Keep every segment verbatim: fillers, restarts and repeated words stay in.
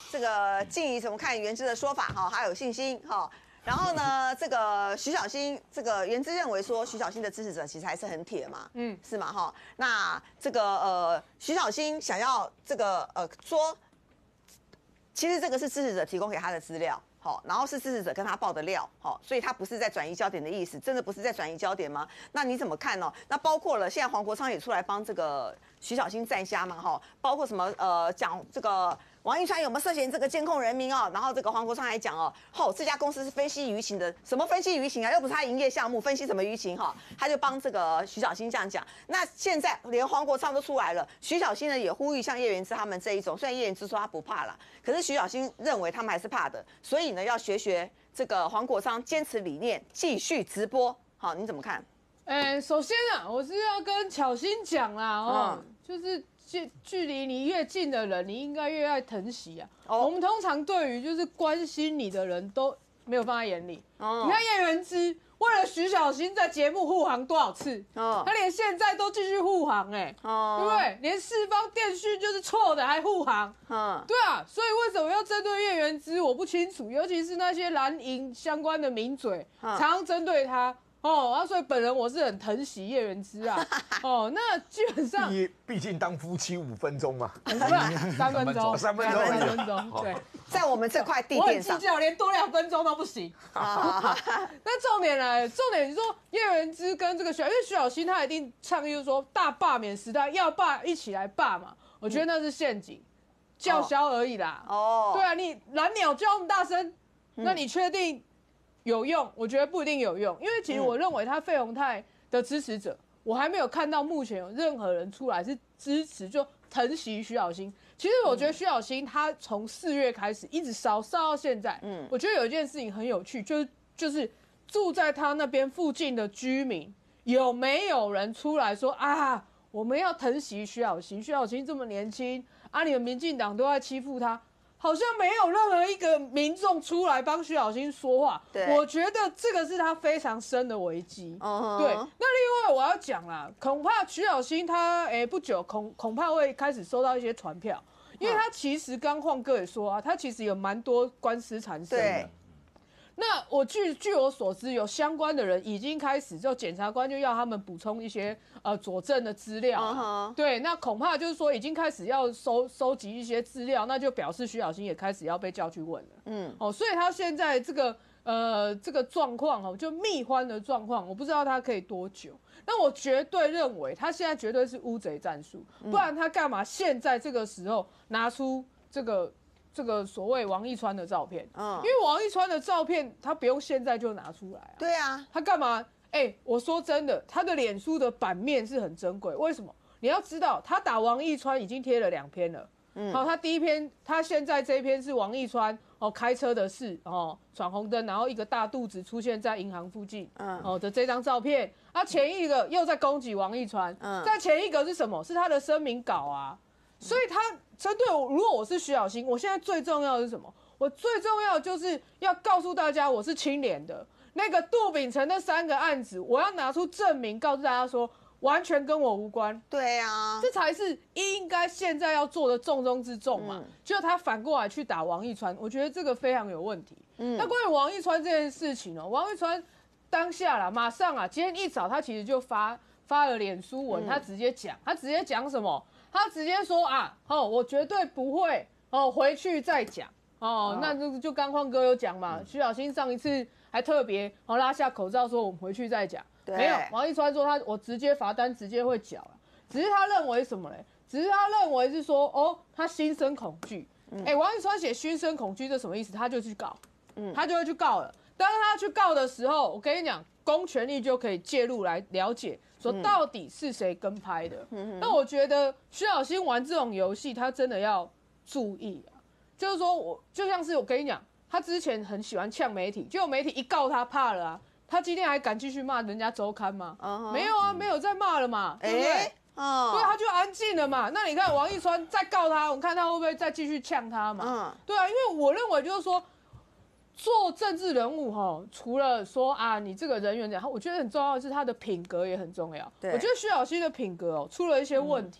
这个静怡怎么看原之的说法哈，他有信心哈。然后呢，这个徐小新，这个原之认为说徐小新的支持者其实还是很铁嘛，嗯，是嘛哈。那这个呃，徐小新想要这个呃说，其实这个是支持者提供给他的资料。好，然后是支持者跟他爆的料，好，所以他不是在转移焦点的意思，真的不是在转移焦点吗？那你怎么看呢？那包括了现在黄国昌也出来帮这个徐小新站虾嘛，哈，包括什么呃讲这个王一川有没有涉嫌这个监控人民哦，然后这个黄国昌还讲哦，吼这家公司是分析舆情的，什么分析舆情啊？又不是他营业项目，分析什么舆情哈？他就帮这个徐小新这样讲。那现在连黄国昌都出来了，徐小新呢也呼吁像叶元之他们这一种，虽然叶元之说他不怕啦，可是徐小新认为他们还是怕的，所以呢要学学这个黄国昌坚持理念，继续直播。好，你怎么看？ 哎，首先啊，我是要跟巧心讲啦，哦，嗯、就是距距离你越近的人，你应该越爱疼惜啊。哦、我们通常对于就是关心你的人都没有放在眼里。哦、你看叶元之为了徐小新在节目护航多少次？哦、他连现在都继续护航、欸，哎，哦、对不对？连四方电讯就是错的还护航，嗯，对啊，所以为什么要针对叶元之？我不清楚，尤其是那些蓝营相关的名嘴，嗯、常常针对他。哦，啊，所以本人我是很疼惜叶元之啊。哦，那基本上， 毕毕竟当夫妻五分钟嘛， 不是三分钟， 三分钟， 三分钟，对， 在我们这块地垫上， 我很计较，连多两分钟都不行。那重点来，重点是说叶元之跟这个徐，因为徐小新他一定倡议就是说大罢免时代要罢一起来罢嘛，我觉得那是陷阱，叫嚣而已啦。哦，对啊，你蓝鸟叫那么大声，那你确定？有用，我觉得不一定有用，因为其实我认为他费鸿泰的支持者，我还没有看到目前有任何人出来是支持就疼惜徐小新。其实我觉得徐小新他从四月开始一直烧烧到现在，嗯，我觉得有一件事情很有趣，就是就是住在他那边附近的居民有没有人出来说啊，我们要疼惜徐小新，徐小新这么年轻啊，你们民进党都在欺负他。好像没有任何一个民众出来帮徐小新说话，我觉得这个是他非常深的危机。Uh-huh. 对，那另外我要讲啦，恐怕徐小新他诶、欸、不久恐恐怕会开始收到一些传票，因为他其实刚晃哥也说啊，他其实有蛮多官司缠身的。那我据据我所知，有相关的人已经开始，就检察官就要他们补充一些呃佐证的资料。Uh-huh. 对，那恐怕就是说已经开始要收收集一些资料，那就表示徐小新也开始要被叫去问了。嗯，哦，所以他现在这个呃这个状况哦，就蜜獾的状况，我不知道他可以多久。那我绝对认为他现在绝对是乌贼战术，不然他干嘛现在这个时候拿出这个？这个所谓王一川的照片，嗯，因为王一川的照片他不用现在就拿出来啊， 对啊， 他干嘛？哎、欸，我说真的，他的脸书的版面是很珍贵，为什么？你要知道，他打王一川已经贴了两篇了，嗯，好，他第一篇，他现在这一篇是王一川哦开车的事哦，闯红灯，然后一个大肚子出现在银行附近，嗯，哦的这张照片，啊，前一个又在攻击王一川，嗯，再前一个是什么？是他的声明稿啊。所以他针对我，如果我是徐小新，我现在最重要的是什么？我最重要的就是要告诉大家我是清廉的。那个杜秉成那三个案子，我要拿出证明，告诉大家说完全跟我无关。 对啊， 这才是应该现在要做的重中之重嘛。嗯、就他反过来去打王一川，我觉得这个非常有问题。嗯，那关于王一川这件事情哦，王一川当下啦，马上啊，今天一早他其实就发发了脸书文，嗯、他直接讲，他直接讲什么？他直接说啊，哦，我绝对不会哦，回去再讲哦。哦那就就刚晃哥有讲嘛，嗯、徐小新上一次还特别哦拉下口罩说我们回去再讲，没有。王一川说他我直接罚单直接会缴了，只是他认为什么嘞？只是他认为是说哦，他心生恐惧。哎、嗯欸，王一川写心生恐惧这什么意思？他就去告，嗯，他就会去告了。当他去告的时候，我跟你讲，公权力就可以介入来了解。说到底是谁跟拍的？嗯、那我觉得徐小新玩这种游戏，他真的要注意啊。就是说我就像是我跟你讲，他之前很喜欢呛媒体，结果媒体一告他怕了啊。他今天还敢继续骂人家周刊吗？ Uh-huh. 没有啊，没有再骂了嘛，对不对？欸哦、对，他就安静了嘛。那你看王一川再告他，我看他会不会再继续呛他嘛？嗯、对啊，因为我认为就是说。做政治人物哈，除了说啊，你这个人员讲，我觉得很重要的是他的品格也很重要。我觉得徐小新的品格哦出了一些问题。嗯、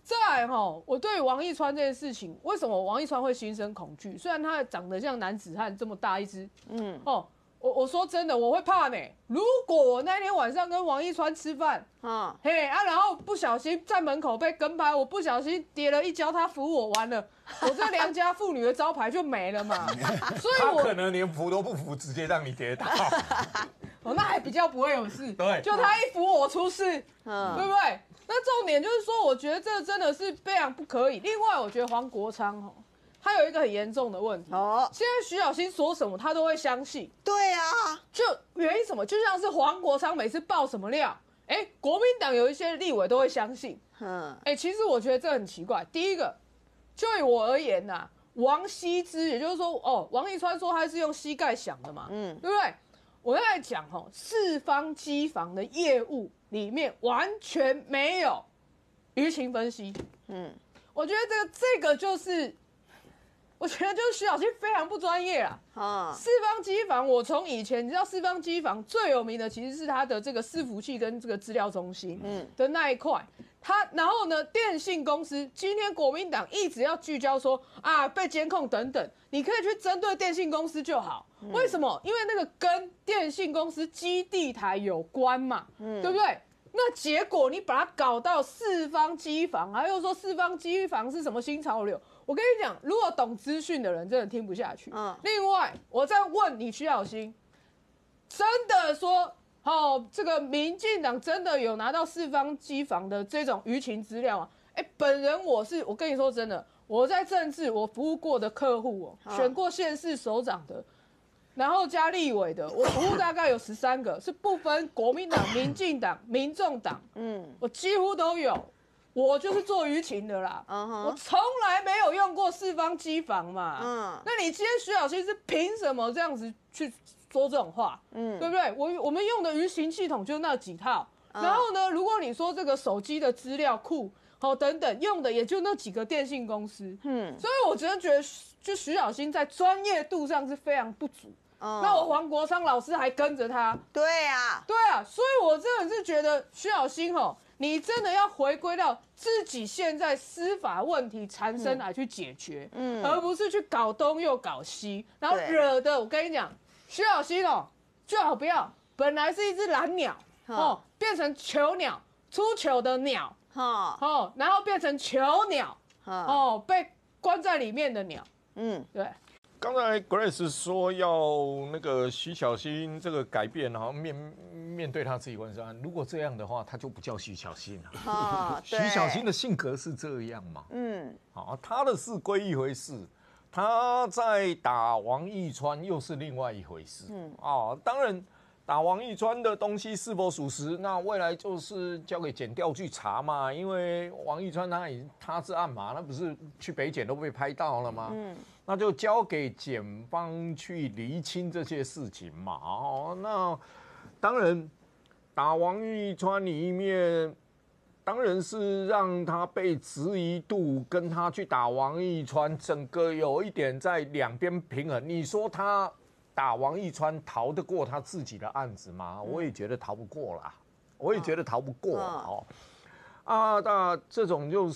再来哈，我对王一川这件事情，为什么王一川会心生恐惧？虽然他长得像男子汉这么大一只，嗯，哦，我我说真的，我会怕呢。如果我那天晚上跟王一川吃饭，嗯，嘿啊，然后不小心在门口被跟拍，我不小心跌了一跤，他扶我，完了，我这良家妇女的招牌就没了嘛。所以我他可能连扶都不扶，直接让你跌倒。 哦，那还比较不会有事。 对， 就他一扶我出事，嗯，对不对？那重点就是说，我觉得这真的是非常不可以。另外，我觉得黄国昌哈，他有一个很严重的问题。哦，现在徐小新说什么，他都会相信。 对啊， 就原因什么？就像是黄国昌每次爆什么料，哎，国民党有一些立委都会相信。嗯，哎，其实我觉得这很奇怪。第一个，就以我而言呐、啊，王羲之，也就是说，哦，王一川说他是用膝盖想的嘛，嗯，对不对？我在讲哈，四方机房的业务里面完全没有舆情分析。嗯，我觉得这个这个就是，我觉得就是徐小新非常不专业啊。啊，四方机房，我从以前你知道四方机房最有名的其实是它的这个伺服器跟这个资料中心的那一块。他然后呢，电信公司今天国民党一直要聚焦说啊被监控等等，你可以去针对电信公司就好。嗯、为什么？因为那个跟电信公司基地台有关嘛，嗯、对不对？那结果你把它搞到四方机房，还又说四方机房是什么新潮流？我跟你讲，如果懂资讯的人真的听不下去。嗯、另外，我再问你徐小新，真的说？哦，这个民进党真的有拿到四方机房的这种舆情资料吗？哎，本人我是，我跟你说真的，我在政治我服务过的客户哦，选过县市首长的，然后加立委的，我服务大概有十三个，是不分国民党、民进党、民众党，嗯，我几乎都有。我就是做舆情的啦， uh-huh. 我从来没有用过四方机房嘛。嗯，那你今天徐小新是凭什么这样子去说这种话？嗯，对不对？我我们用的舆情系统就那几套， uh-huh. 然后呢，如果你说这个手机的资料库，好、哦、等等，用的也就那几个电信公司。嗯，所以我真的觉得，就徐小新在专业度上是非常不足。Uh-huh. 那我黄国昌老师还跟着他。 对啊， 对啊，所以我真的是觉得徐小新哦。你真的要回归到自己现在司法问题缠身来去解决，嗯，而不是去搞东又搞西，然后惹的我跟你讲，徐小新哦，最好不要，本来是一只蓝鸟哦，变成囚鸟，出糗的鸟，哦，然后变成囚鸟，哦，被关在里面的鸟，嗯，对。 刚才 Grace 说要那个徐小新这个改变，然后面面对他自己问说，如果这样的话，他就不叫徐小新了。啊，徐小新的性格是这样嘛？嗯，好，他的事归一回事，他在打王一川又是另外一回事。嗯，啊，当然打王一川的东西是否属实，那未来就是交给检调去查嘛，因为王一川他已经他是案嘛，那不是去北检都被拍到了吗？嗯。那就交给检方去厘清这些事情嘛。哦，那当然打王一川里面，当然是让他被质疑度跟他去打王一川，整个有一点在两边平衡。你说他打王一川逃得过他自己的案子吗？我也觉得逃不过啦，我也觉得逃不过哦。啊，那这种就是。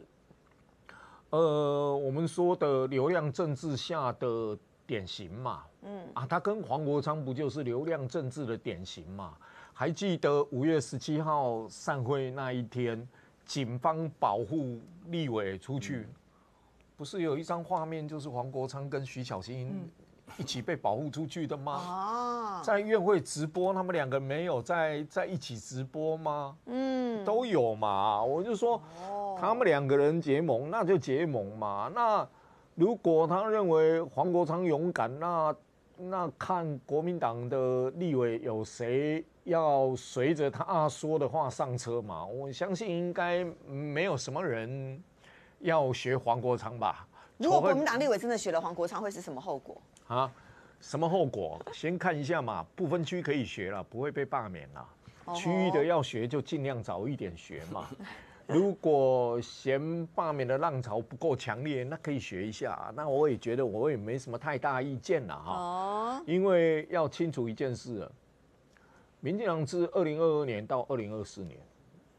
呃，我们说的流量政治下的典型嘛，嗯啊，他跟黄国昌不就是流量政治的典型嘛？还记得五月十七号散会那一天，警方保护立委出去，嗯、不是有一张画面，就是黄国昌跟徐小新一起被保护出去的吗？啊，在院会直播，他们两个没有在在一起直播吗？嗯，都有嘛。我就说。他们两个人结盟，那就结盟嘛。那如果他认为黄国昌勇敢，那那看国民党的立委有谁要随着他说的话上车嘛？我相信应该没有什么人要学黄国昌吧。 如果国民党立委真的学了黄国昌，会是什么后果？ 啊？什么后果？先看一下嘛，不分区可以学了，不会被罢免了。区域的要学就尽量早一点学嘛。如果嫌罢免的浪潮不够强烈，那可以学一下。那我也觉得我也没什么太大意见了哈。哦。因为要清楚一件事，民进党自二零二二年到二零二四年，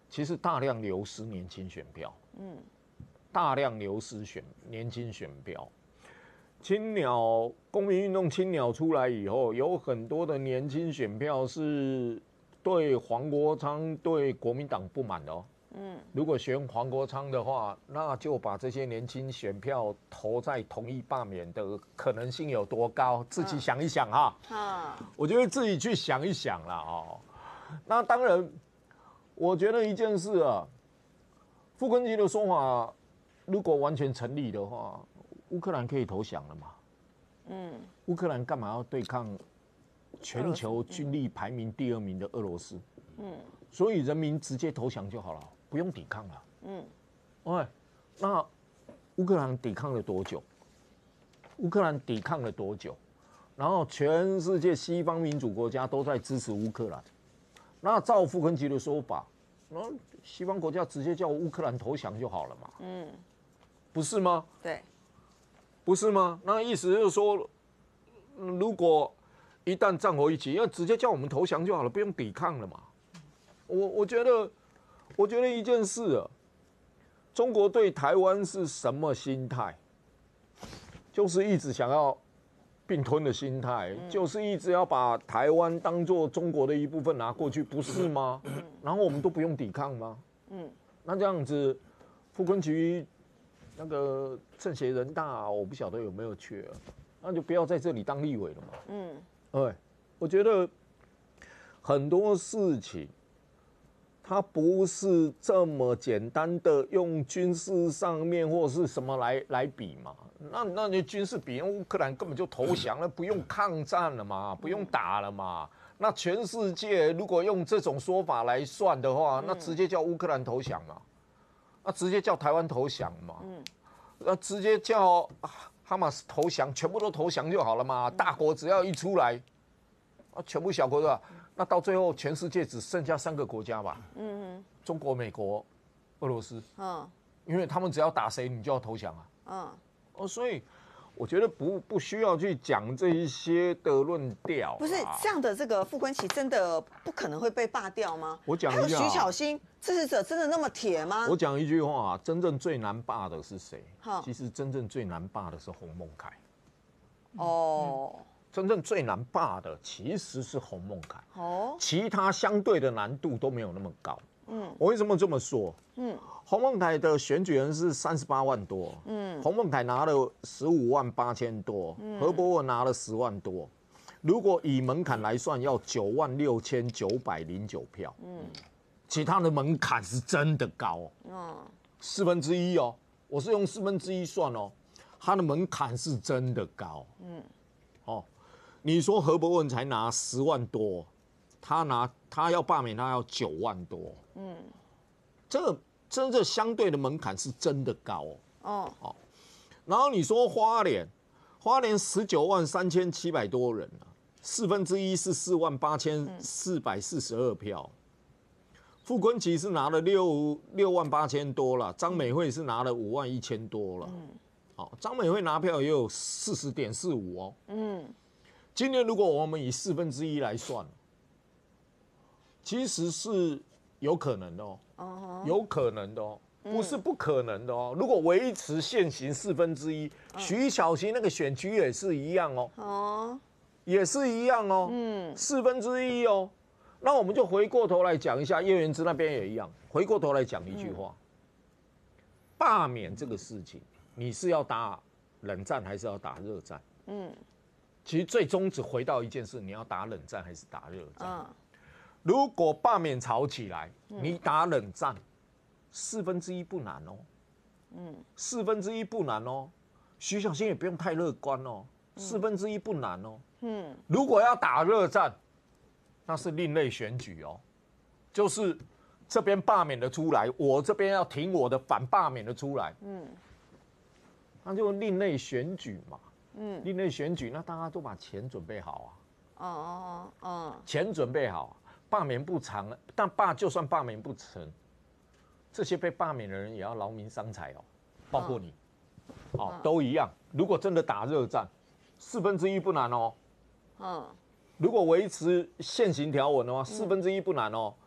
其实大量流失年轻选票，嗯，大量流失选年轻选票。青鸟公民运动青鸟出来以后，有很多的年轻选票是对黄国昌、对国民党不满的哦。嗯，如果选黄国昌的话，那就把这些年轻选票投在同意罢免的可能性有多高？自己想一想哈。啊，我觉得自己去想一想啦哦。那当然，我觉得一件事啊，傅昆萁的说法如果完全成立的话，乌克兰可以投降了嘛？嗯，乌克兰干嘛要对抗全球军力排名第二名的俄罗斯？嗯，所以人民直接投降就好了。不用抵抗了，嗯，哎，那乌克兰抵抗了多久？乌克兰抵抗了多久？然后全世界西方民主国家都在支持乌克兰。那照傅昆萁的说法，那西方国家直接叫乌克兰投降就好了嘛？嗯，不是吗？ 对， 不是吗？那意思就是说，如果一旦战火一起，要直接叫我们投降就好了，不用抵抗了嘛？我我觉得。我觉得一件事啊，中国对台湾是什么心态？就是一直想要并吞的心态，嗯、就是一直要把台湾当作中国的一部分拿过去，不是吗？嗯、然后我们都不用抵抗吗？嗯，那这样子，傅昆萁那个政协人大，我不晓得有没有去、啊，那就不要在这里当立委了嘛。嗯，哎，我觉得很多事情。它不是这么简单的用军事上面或是什么来来比嘛？那那你军事比，乌克兰根本就投降了，不用抗战了嘛，不用打了嘛。那全世界如果用这种说法来算的话，那直接叫乌克兰投降嘛，那直接叫台湾投降嘛，那直接叫哈马斯投降，全部都投降就好了嘛。大国只要一出来，啊，全部小国对吧？那到最后，全世界只剩下三个国家吧？嗯哼，中国、美国、俄罗斯。嗯，因为他们只要打谁，你就要投降啊。嗯，哦，所以我觉得不不需要去讲这一些的论调。 不是这样的，这个傅昆萁真的不可能会被罢掉吗？ 我讲一下， 还有徐巧芯支持者真的那么铁吗？ 我讲一句话，真正最难罢的是谁？其实真正最难罢的是洪孟凯。哦。嗯真正最难罢的其实是洪孟凯，哦，其他相对的难度都没有那么高。嗯，我为什么这么说？嗯，洪孟凯的选举人是三十八万多，嗯，洪孟凯拿了十五万八千多，嗯，何伯文拿了十万多。如果以门槛来算，要九万六千九百零九票，嗯，其他的门槛是真的高，嗯，四分之一哦，我是用四分之一算哦，他的门槛是真的高，嗯，哦。你说何伯文才拿十万多，他拿他要罢免他要九万多，嗯，这个真正相对的门槛是真的高哦。哦，然后你说花莲，花莲十九万三千七百多人啊，四分之一是四万八千四百四十二票。傅昆萁是拿了六六万八千多了，张美惠是拿了五万一千多了。嗯，好，张美惠拿票也有四十点四五哦。嗯。今天如果我们以四分之一来算，其实是有可能的哦， uh-huh. 有可能的哦，不是不可能的哦。如果维持现行四分之一，徐巧芯那个选区也是一样哦，哦、uh-huh. 也是一样哦，嗯，四分之一哦。那我们就回过头来讲一下，叶元之那边也一样。回过头来讲一句话，罢免这个事情，你是要打冷战还是要打热战？嗯。其实最终只回到一件事：你要打冷战还是打热战？嗯、如果罢免吵起来，你打冷战，四分之一不难哦。嗯，四分之一不难哦。徐巧芯也不用太乐观哦，四分之一不难哦。嗯，如果要打热战，那是另类选举哦，就是这边罢免的出来，我这边要挺我的反罢免的出来。嗯，那就另类选举嘛。嗯，另类选举，那大家都把钱准备好啊。哦哦哦，钱准备好，罢免不成，但罢就算罢免不成，这些被罢免的人也要劳民伤财哦，包括你，哦，哦都一样。如果真的打热战，四分之一不难哦。嗯，如果维持现行条文的话，四分之一不难哦。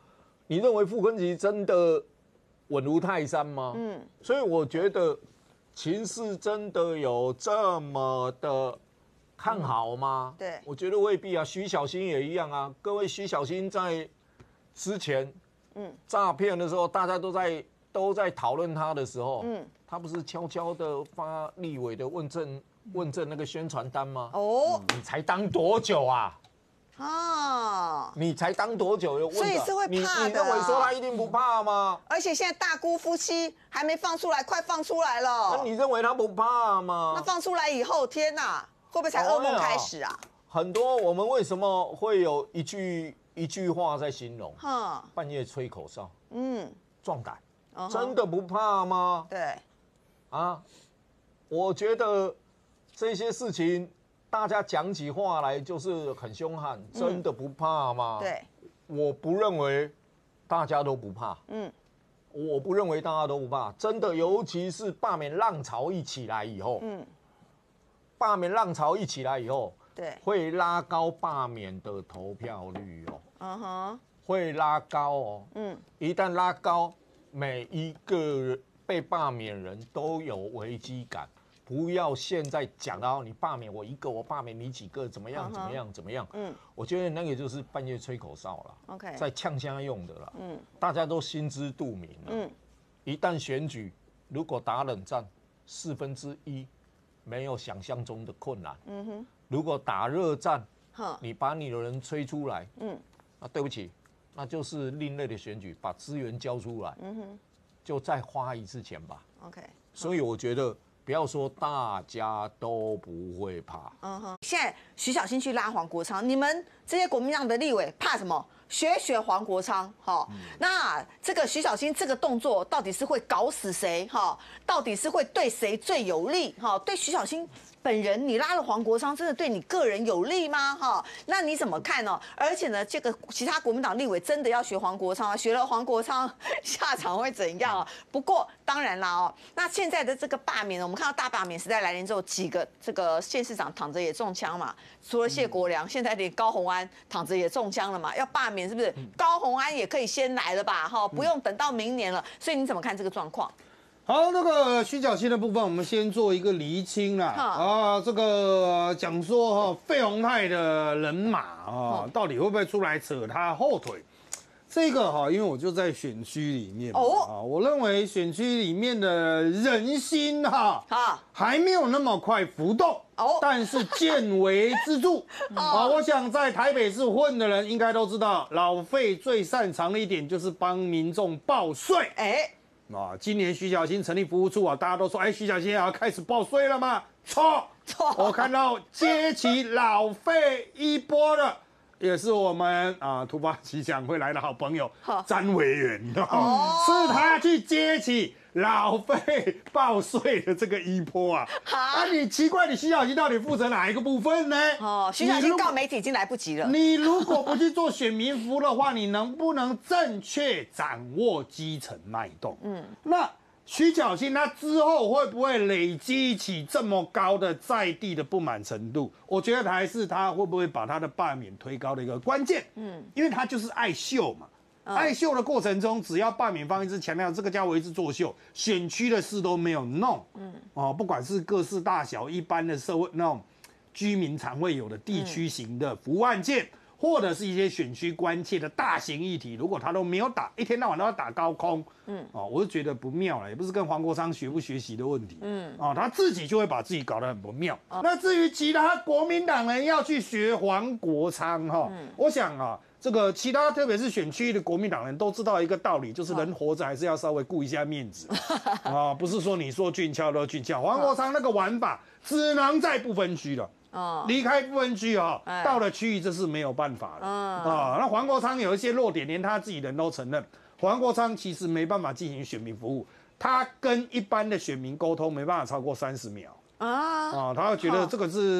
你认为傅昆萁真的稳如泰山吗？嗯，所以我觉得情势真的有这么的看好吗？ 嗯、对， 我觉得未必啊。徐小新也一样啊。各位，徐小新在之前，嗯，诈骗的时候，大家都在都在讨论他的时候，嗯，他不是悄悄的发立委的问政问政那个宣传单吗？哦，你才当多久啊？啊！你才当多久？ 所以是会怕的、啊。 你认为说他一定不怕吗？ 而且现在大姑夫妻还没放出来，快放出来了。 那你认为他不怕吗？ 那放出来以后，天哪，会不会才噩梦开始啊？ 很多我们为什么会有一句一句话在形容？哼，半夜吹口哨，嗯，壮胆， uh-huh. 真的不怕吗？ 对， 啊，我觉得这些事情。大家讲起话来就是很凶悍，真的不怕吗？ 嗯、对， 我不认为大家都不怕。嗯，我不认为大家都不怕，真的，尤其是罢免浪潮一起来以后，嗯，罢免浪潮一起来以后， 对， 会拉高罢免的投票率哦。嗯哼，会拉高哦。嗯，一旦拉高，每一个被罢免人都有危机感。不要现在讲到你罢免我一个，我罢免你几个，怎么样怎么样怎么样？嗯，我觉得那个就是半夜吹口哨了 ，OK， 在呛虾用的了。嗯，大家都心知肚明了。嗯，一旦选举如果打冷战，四分之一没有想象中的困难。嗯哼，如果打热战，你把你的人吹出来，嗯，那对不起，那就是另类的选举，把资源交出来。嗯哼，就再花一次钱吧。 OK， 所以我觉得。不要说大家都不会怕， 嗯哼。现在徐小新去拉黄国昌，你们这些国民党的立委怕什么？学学黄国昌，哈、嗯。那这个徐小新这个动作到底是会搞死谁？哈，到底是会对谁最有利？哈，对徐小新本人，你拉了黄国昌，真的对你个人有利吗？哈，那你怎么看呢？而且呢，这个其他国民党立委真的要学黄国昌啊？学了黄国昌下场会怎样啊？不过当然啦哦，那现在的这个罢免，我们看到大罢免时代来临之后，几个这个县市长躺着也中枪嘛，除了谢国良，现在连高虹安躺着也中枪了嘛，要罢免是不是？高虹安也可以先来了吧？哈，不用等到明年了。所以你怎么看这个状况？ 好，那个徐小新的部分，我们先做一个厘清啦。啊，这个讲说哈，费鸿泰的人马啊，到底会不会出来扯他后腿？这个哈，因为我就在选区里面哦，啊，我认为选区里面的人心哈，啊，还没有那么快浮动哦，但是见微知著啊。我想在台北市混的人应该都知道，老费最擅长的一点就是帮民众报税。哎，啊，今年徐小新成立服务处啊，大家都说，哎，徐小新要开始报税了吗？错，错，我看到接起老费衣钵的。也是我们啊突发奇想会来的好朋友詹委员哦，是他去接起老费报税的这个衣钵啊。啊，你奇怪，你徐小新到底负责哪一个部分呢？ 哦，徐小新告媒体已经来不及了。 你如果不去做选民服务的话，你能不能正确掌握基层脉动？嗯，那。徐小新他之后会不会累积起这么高的在地的不满程度？我觉得还是他会不会把他的罢免推高的一个关键。嗯，因为他就是爱秀嘛，嗯、爱秀的过程中，只要罢免方一直强调这个家伙一直作秀，选区的事都没有弄。嗯，哦，不管是各式大小，一般的社会那种居民常会有的地区型的服务案件。嗯，或者是一些选区关切的大型议题，如果他都没有打，一天到晚都要打高空，嗯，哦，我就觉得不妙了，也不是跟黄国昌学不学习的问题，嗯，哦，他自己就会把自己搞得很不妙。哦、那至于其他国民党人要去学黄国昌，哈、哦，嗯、我想啊，这个其他特别是选区的国民党人都知道一个道理，就是人活着还是要稍微顾一下面子，啊、哦，不是说你说俊俏都俊俏，黄国昌那个玩法只能在不分区了。哦，离开不分区啊，哎、到了区域这是没有办法了啊、嗯哦。那黄国昌有一些弱点，连他自己人都承认。黄国昌其实没办法进行选民服务，他跟一般的选民沟通没办法超过三十秒啊。啊、哦，他会觉得这个是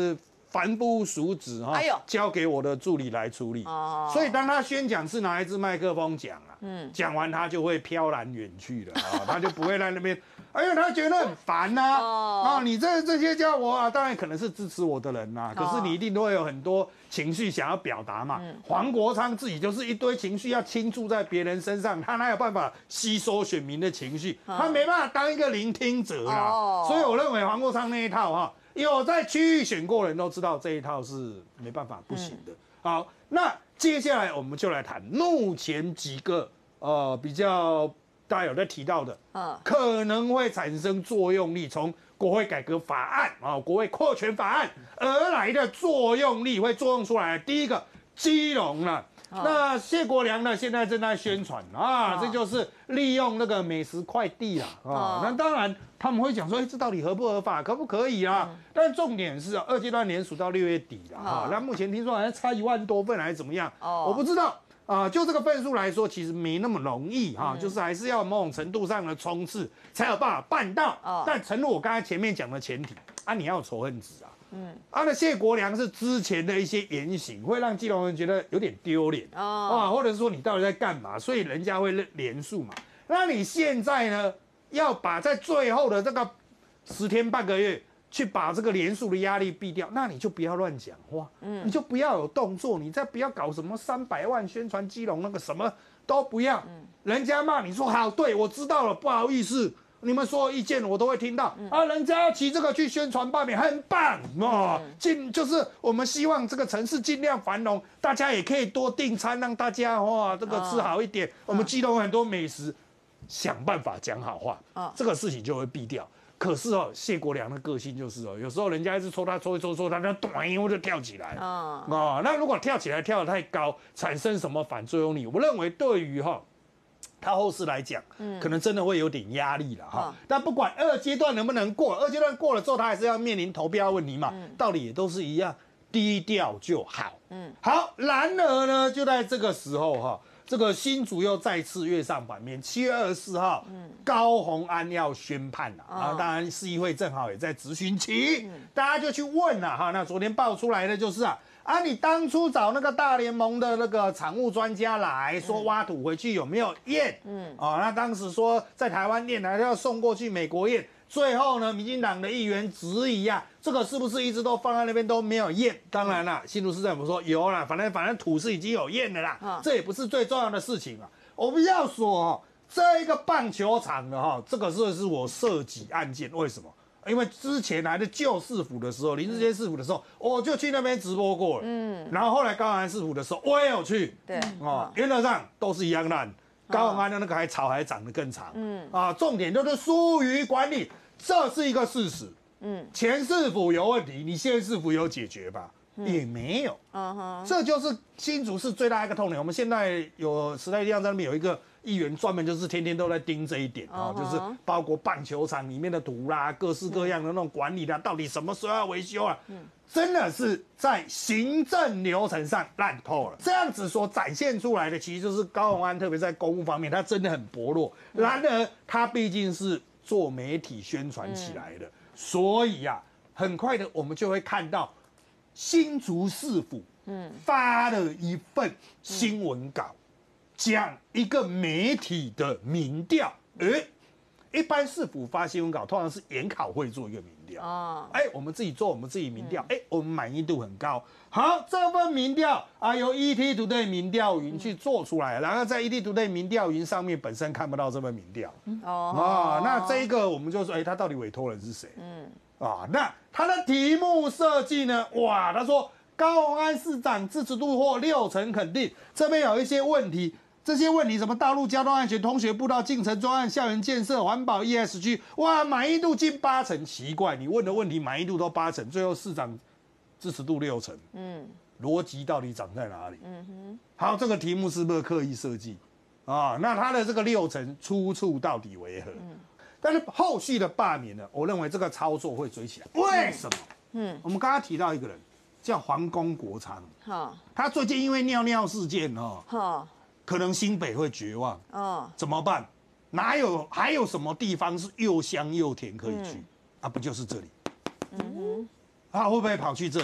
凡夫俗子哈， 哎呦交给我的助理来处理。 哦所以当他宣讲是拿一支麦克风讲啊，嗯，讲完他就会飘然远去了啊，他就不会在那边，哎呦，他觉得很烦呐， 哦啊，你这这些叫我啊，当然可能是支持我的人呐，可是你一定都会有很多情绪想要表达嘛。黄国昌自己就是一堆情绪要倾注在别人身上，他哪有办法吸收选民的情绪？他没办法当一个聆听者啦。 哦所以我认为黄国昌那一套哈，有在区域选过的人都知道这一套是没办法不行的。好，那接下来我们就来谈目前几个呃比较大家有在提到的， 嗯可能会产生作用力，从国会改革法案啊、国会扩权法案而来的作用力会作用出来。第一个，基隆了。那谢国良呢？现在正在宣传啊， 哦这就是利用那个美食快递啦啊。 哦那当然他们会讲说，哎，这到底合不合法，可不可以啊？但重点是啊，二阶段联署到六月底了啊哦。 那目前听说好像差一万多份还是怎么样？ 哦我不知道。啊、就这个份数来说，其实没那么容易哈、就是还是要某种程度上的冲刺，才有办法办到。 哦但诚如我刚才前面讲的前提啊，你要有仇恨值啊。嗯，啊，那谢国良是之前的一些言行，会让基隆人觉得有点丢脸哦啊，或者是说你到底在干嘛，所以人家会连署嘛。那你现在呢，要把在最后的这个十天半个月。去把这个连署的压力避掉，那你就不要乱讲话，嗯，你就不要有动作，你再不要搞什么三百万宣传基隆那个什么都不要，嗯，人家骂你说好，对我知道了，不好意思，你们所有意见我都会听到，嗯、啊，人家要骑这个去宣传罢免，很棒哦，尽、嗯、就是我们希望这个城市尽量繁荣，大家也可以多订餐，让大家哇这个吃好一点，哦、我们基隆很多美食，想办法讲好话，哦、这个事情就会避掉。可是哦，谢国良的个性就是哦，有时候人家一直戳他戳一戳戳他，他咚我就跳起来。哦，哦，那如果跳起来跳得太高，产生什么反作用力？我认为对于哈、哦、他后世来讲，嗯，可能真的会有点压力了哈。哦、但不管二阶段能不能过，二阶段过了之后，他还是要面临投票问题嘛，嗯、道理也都是一样，低调就好。嗯，好，然而呢，就在这个时候哈、哦。这个新竹又再次跃上版面，七月二十四号，嗯、高虹安要宣判了、哦、啊！当然市议会正好也在质询期，嗯、大家就去问了哈。那昨天爆出来的就是啊啊，你当初找那个大联盟的那个产物专家来说挖土回去有没有验？嗯，哦，那当时说在台湾验，还要送过去美国验。最后呢，民进党的议员质疑啊，这个是不是一直都放在那边都没有验？当然啦，新竹市政府说有啦，反正反正土是已经有验的啦，哦、这也不是最重要的事情啊。我们要说哦，这一个棒球场的哈，这个是是我涉及案件，为什么？因为之前来的旧市府的时候，林志坚市府的时候，我就去那边直播过了。嗯，然后后来高虹安市府的时候，我也有去。 对， 哦，原则上都是一样烂。高虹安的那个还草还长得更长。嗯，啊，重点就是疏于管理。这是一个事实，嗯，前市府有问题，你现市府有解决吧？嗯、也没有，嗯哼，这就是新竹市最大一个痛点。我们现在有时代力量在那边有一个议员，专门就是天天都在盯这一点啊， uh huh. 就是包括棒球场里面的土啦，各式各样的那种管理啦，嗯、到底什么时候要维修啊？嗯，真的是在行政流程上烂透了。这样子所展现出来的，其实就是高虹安，特别在公务方面，他真的很薄弱。嗯、然而，他毕竟是做媒体宣传起来的，嗯、所以啊，很快的我们就会看到新竹市府嗯发了一份新闻稿，讲、嗯、一个媒体的民调。哎，一般市府发新闻稿通常是研考会做一个民调哦，哎，我们自己做我们自己民调，哎、嗯，我们满意度很高。好，这份民调啊，由 E T Today 民调云去做出来，然后在 E T Today 民调云上面本身看不到这份民调，哦，啊，那这一个我们就说，哎，他到底委托人是谁？嗯，啊，那他的题目设计呢？哇，他说高虹安市长支持度获六成肯定，这边有一些问题。这些问题什么道路交通安全、同学步道进城专案、校园建设、环保 E S G， 哇，满意度近八成，奇怪，你问的问题满意度都八成，最后市长支持度六成，嗯，逻辑到底长在哪里？嗯哼，好，这个题目是不是刻意设计啊？那他的这个六成出处到底为何？嗯，但是后续的罢免呢，我认为这个操作会追起来，为什么？嗯，我们刚刚提到一个人叫黄公国昌，好，他最近因为尿尿事件哦，好。可能新北会绝望，哦，怎么办？哪有还有什么地方是又香又甜可以去？嗯、啊，不就是这里？嗯哼，他会不会跑去这里？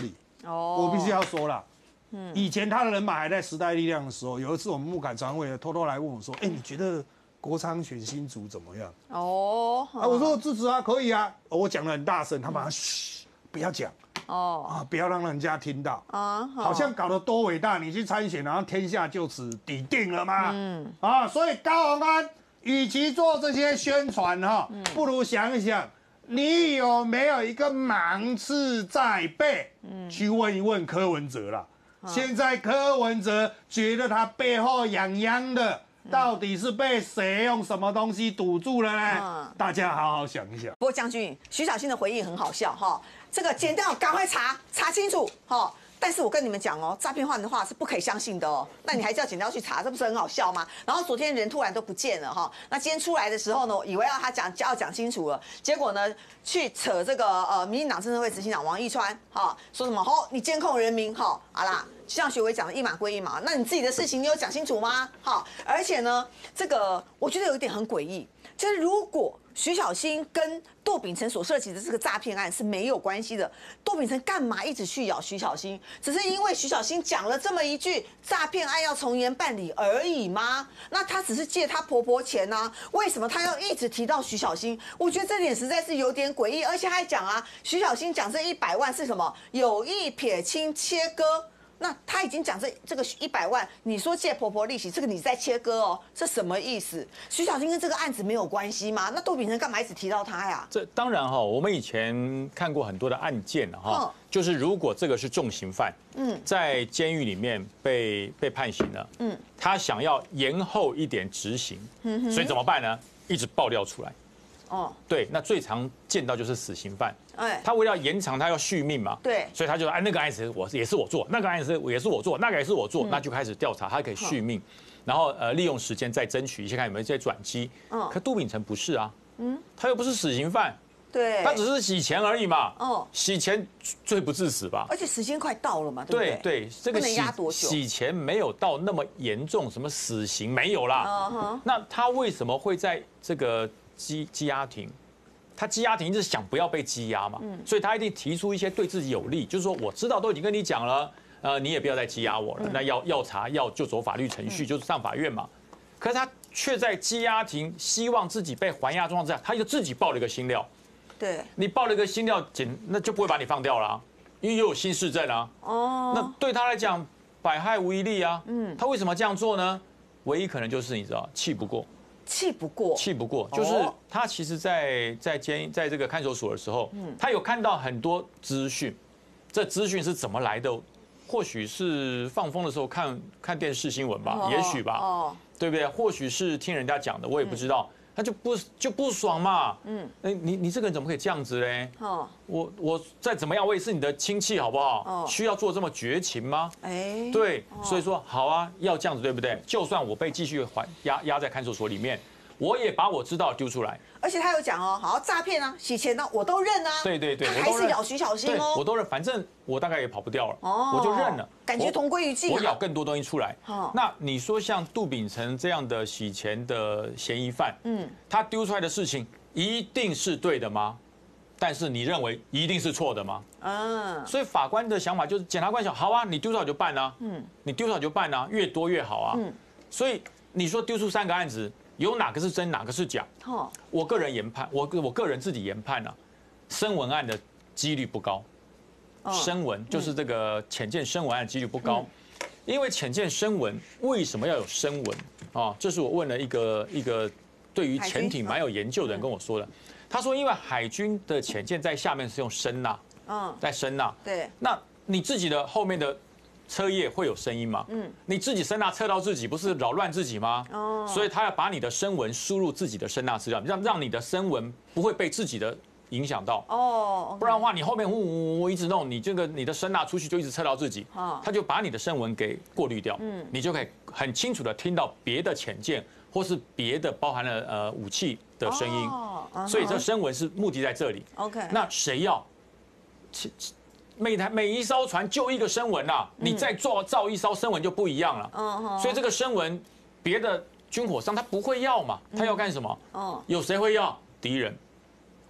哦，我必须要说了。嗯，以前他的人马还在时代力量的时候，有一次我们木坎常委偷偷来问我说：“哎，你觉得国昌选新竹怎么样？”哦，啊，我说我支持啊，可以啊。我讲得很大声，他马上嘘，不要讲。哦啊，不要让人家听到啊，好像搞得多伟大，你去参选，然后天下就此底定了吗？嗯啊，所以高虹安，与其做这些宣传哈，不如想一想，你有没有一个芒刺在背？嗯，去问一问柯文哲啦。现在柯文哲觉得他背后痒痒的，到底是被谁用什么东西堵住了呢？嗯、大家好好想一想。 不过将军，徐小新的回应很好笑哈，这个剪掉，赶快查查清楚哈。但是我跟你们讲哦，诈骗犯的话是不可以相信的哦。那你还叫剪掉去查，这不是很好笑吗？然后昨天人突然都不见了哈，那今天出来的时候呢，以为要他讲要讲清楚了，结果呢去扯这个呃民进党政治会执行长王一川哈，说什么哦你监控人民哈，好啦。就像学伟讲的，一码归一码，那你自己的事情你有讲清楚吗？好，而且呢，这个我觉得有一点很诡异，就是如果徐小新跟窦秉成所涉及的这个诈骗案是没有关系的，窦秉成干嘛一直去咬徐小新？只是因为徐小新讲了这么一句诈骗案要从严办理而已吗？那他只是借他婆婆钱啊，为什么他要一直提到徐小新？我觉得这点实在是有点诡异，而且还讲啊，徐小新讲这一百万是什么？有意撇清切割。那他已经讲这这个一百万，你说借婆婆利息，这个你在切割哦，这什么意思？徐小新跟这个案子没有关系吗？那窦秉成干嘛一直提到他呀？ 这当然哈，我们以前看过很多的案件了哈，就是如果这个是重刑犯，嗯，在监狱里面被被判刑了，嗯，他想要延后一点执行，嗯，所以怎么办呢？一直爆料出来。哦，对，那最常见到就是死刑犯，哎，他为了延长，他要续命嘛， 对， 所以他就说，哎，那个案子我也是我做，那个案子也是我做，那个也是我做，那就开始调查，他可以续命，然后呃利用时间再争取一些看有没有一些转机。嗯，可杜秉成不是啊，嗯，他又不是死刑犯， 对， 他只是洗钱而已嘛，哦，洗钱罪不至死吧？ 而且时间快到了嘛，对不对？ 对对，这个洗洗钱没有到那么严重，什么死刑没有啦。嗯哼，那他为什么会在这个？羁羁押庭，他羁押庭就是想不要被羁押嘛，所以他一定提出一些对自己有利，就是说我知道都已经跟你讲了，呃，你也不要再羁押我了，那要要查要就走法律程序，就是上法院嘛。可是他却在羁押庭希望自己被还押状况之下，他就自己爆了一个新料。 对， 你爆了一个新料，检那就不会把你放掉了，因为又有新事证啊。哦，那对他来讲百害无一利啊。嗯，他为什么这样做呢？唯一可能就是你知道气不过。 气不过， 气不过，就是他其实在，在在监在这个看守所的时候，他有看到很多资讯，这资讯是怎么来的？或许是放风的时候看看电视新闻吧，也许吧，哦，对不对？或许是听人家讲的，我也不知道。他就不就不爽嘛，嗯，哎，你你这个人怎么可以这样子嘞？哦，我我再怎么样，我也是你的亲戚，好不好？哦，需要做这么绝情吗？哎，对，所以说好啊，要这样子，对不对？就算我被继续还压压在看守所里面，我也把我知道丢出来。 而且他有讲哦，好诈骗啊、洗钱啊，我都认啊。 对对对， 他还是咬徐小新哦， 我都认，反正我大概也跑不掉了，哦，我就认了， 感觉同归于尽。 我咬更多东西出来。那你说像杜秉成这样的洗钱的嫌疑犯，嗯，他丢出来的事情一定是对的吗？但是你认为一定是错的吗？嗯，所以法官的想法就是，检察官想，好啊，你丢出来就办啊，嗯，你丢出来就办啊，越多越好啊。嗯，所以你说丢出三个案子。有哪个是真，哪个是假？哦，我个人研判，我我个人自己研判啊，声闻案的几率不高。声闻就是这个浅见声闻案的几率不高，因为浅见声闻为什么要有声闻啊？这是我问了一个一个对于潜艇蛮有研究的人跟我说的。他说，因为海军的潜舰在下面是用声呐，嗯，在声呐， 对， 那你自己的后面的。车叶会有声音吗？嗯，你自己声呐测到自己，不是扰乱自己吗？哦，所以他要把你的声纹输入自己的声呐资料，让让你的声纹不会被自己的影响到。哦，不然的话，你后面呜呜呜一直弄，你这个你的声呐出去就一直测到自己，他就把你的声纹给过滤掉。嗯，你就可以很清楚的听到别的潜舰或是别的包含了呃武器的声音。哦，所以这声纹是目的在这里。 OK， 那谁要？每台每一艘船就一个声纹啦，你再造造一艘声纹就不一样了。嗯，所以这个声纹，别的军火商他不会要嘛，他要干什么？哦，有谁会要？敌人。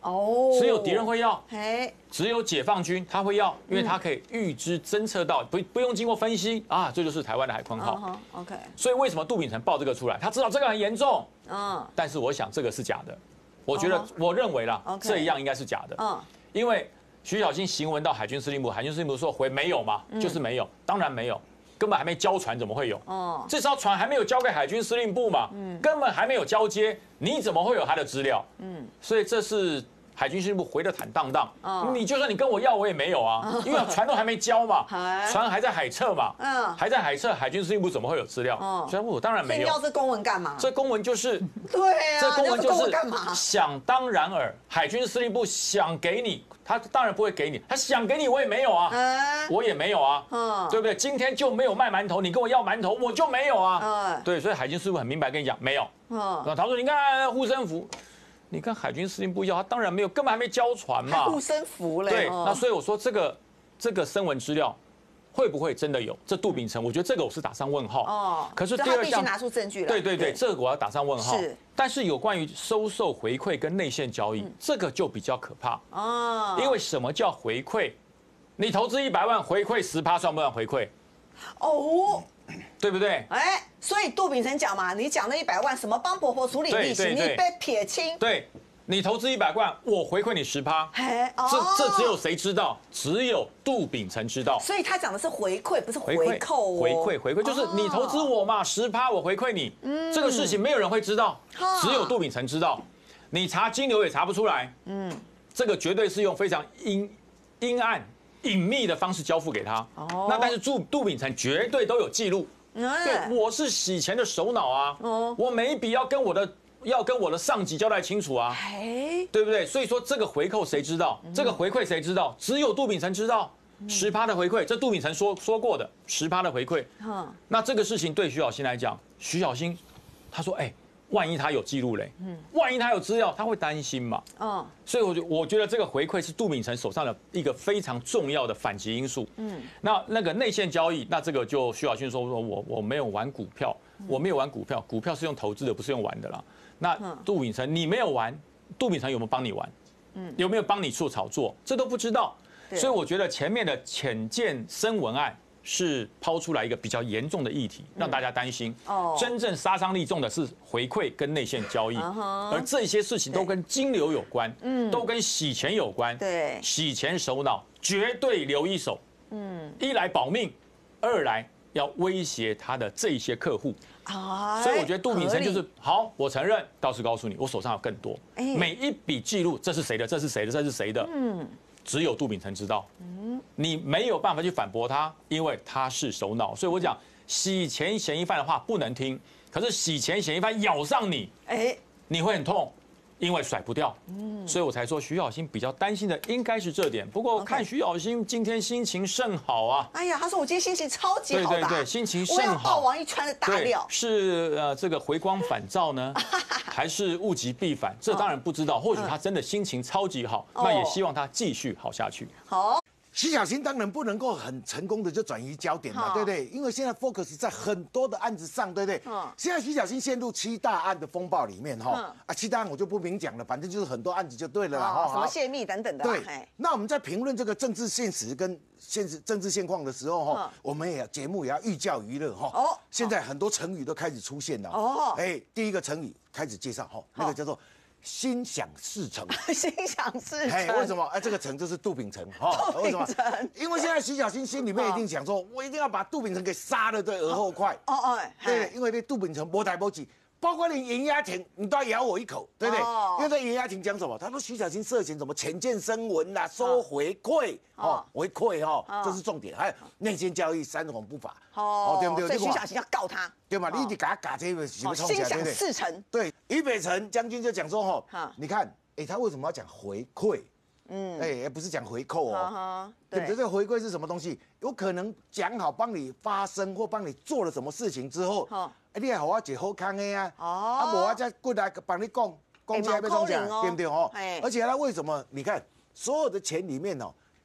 哦， 只有敌人会要， 嘿， 只有解放军他会要，因为他可以预知侦测到，不不用经过分析啊，这就是台湾的海鲲号。 嗯 OK， 所以为什么杜秉成报这个出来？他知道这个很严重， 嗯但是我想这个是假的，我觉得我认为啦， OK 这一样应该是假的， 嗯， 因为徐小新行文到海军司令部，海军司令部说回没有嘛，就是没有，当然没有。根本还没交船，怎么会有？哦，这艘船还没有交给海军司令部嘛，嗯，根本还没有交接，你怎么会有他的资料？嗯，所以这是海军司令部回的坦荡荡。哦，你就算你跟我要，我也没有啊，因为船都还没交嘛，船还在海测嘛，嗯，还在海测，海军司令部怎么会有资料？哦，所以我当然没有。 你要这公文干嘛？ 这公文就是对啊， 这公文就是干嘛？ 想当然尔，海军司令部想给你。他当然不会给你，他想给你我也没有啊，我也没有啊，对不对？今天就没有卖馒头，你跟我要馒头，我就没有啊，对，所以海军司令部很明白跟你讲没有，那他说你看护身符，你跟海军司令部要，他当然没有，根本还没交船嘛， 护身符嘞， 对，那所以我说这个这个声纹资料。会不会真的有？这杜秉成，我觉得这个我是打上问号。哦，可是第二项拿出证据了。 对对对，这个我要打上问号。是，但是有关于收受回馈跟内线交易，这个就比较可怕。哦，因为什么叫回馈？你投资一百万，回馈十趴，算不算回馈？哦，对不对？ 哎，所以杜秉成讲嘛，你讲那一百万什么帮婆婆处理利息，你被撇清。 对。你投资一百万，我回馈你十趴，这这只有谁知道？只有杜秉成知道。 所以他讲的是回馈，不是回扣。 回馈回馈就是你投资我嘛，十趴我回馈你。这个事情没有人会知道，只有杜秉成知道。你查金流也查不出来。嗯，这个绝对是用非常阴阴暗、隐秘的方式交付给他。哦，那但是杜杜秉成绝对都有记录。对，我是洗钱的首脑啊。哦，我每一笔要跟我的。要跟我的上级交代清楚啊，对不对？所以说这个回扣谁知道？这个回馈谁知道？只有杜秉成知道，十趴的回馈，这杜秉成说说过的十趴的回馈。那这个事情对徐小新来讲，徐小新他说，哎，万一他有记录嘞，万一他有资料，他会担心嘛。嗯，所以我觉我觉得这个回馈是杜秉成手上的一个非常重要的反击因素。嗯，那那个内线交易，那这个就徐小新说，我我没有玩股票，我没有玩股票，股票是用投资的，不是用玩的啦。那杜秉成你没有玩，杜秉成有没有帮你玩？嗯，有没有帮你做炒作？这都不知道。所以我觉得前面的浅见声纹案是抛出来一个比较严重的议题，让大家担心。哦，真正杀伤力重的是回馈跟内线交易，而这些事情都跟金流有关，嗯，都跟洗钱有关。对，洗钱首脑绝对留一手。嗯，一来保命，二来要威胁他的这些客户。所以我觉得杜秉成就是好，我承认，倒是告诉你，我手上有更多，每一笔记录，这是谁的，这是谁的，这是谁的，嗯，只有杜秉成知道，嗯，你没有办法去反驳他，因为他是首脑。所以我讲洗钱嫌疑犯的话不能听，可是洗钱嫌疑犯咬上你，哎，你会很痛。因为甩不掉，嗯，所以我才说徐小新比较担心的应该是这点。不过看徐小新今天心情甚好啊！ 哎呀，他说我今天心情超级好的， 对对对，心情甚好。 我要爆王一川的大料， 是呃这个回光返照呢，还是物极必反？这当然不知道。或许他真的心情超级好，那也希望他继续好下去。 好。 徐小新当然不能够很成功的就转移焦点嘛，对不对？因为现在 focus 在很多的案子上，对不对？嗯。现在徐小新陷入七大案的风暴里面哈，啊，七大案我就不明讲了，反正就是很多案子就对了啦，哈。 什么泄密等等的。 对。那我们在评论这个政治现实跟现实政治现况的时候哈，我们也节目也要寓教于乐哈。哦。现在很多成语都开始出现了。哦。哎，第一个成语开始介绍哈，那个叫做。心想事成， 心想事成。 哎，为什么？哎，这个成就是杜秉成哈。为什么？因为现在徐小新心里面一定想说，我一定要把杜秉成给杀了，对，而后快。哦哦，对，因为那杜秉成摸台摸起，包括连严压庭，你都要咬我一口，对不对？因为在严压庭讲什么？他说徐小新涉嫌什么浅见声闻啦，收回馈，哦，回馈哈，这是重点。还有内线交易三种不法， 哦，对不对？所以徐小新要告他。 对嘛？你得给他搞这个什么冲起来，对不对？心想事成。 对，俞北辰将军就讲说哈，你看，哎，他为什么要讲回馈？嗯，哎，不是讲回扣哦，对不对？这个回馈是什么东西？有可能讲好帮你发声或帮你做了什么事情之后，哎，你还好我解好康的呀，啊，我啊再过来帮你讲，讲起来被中奖，对不对哦？而且他为什么？你看所有的钱里面哦，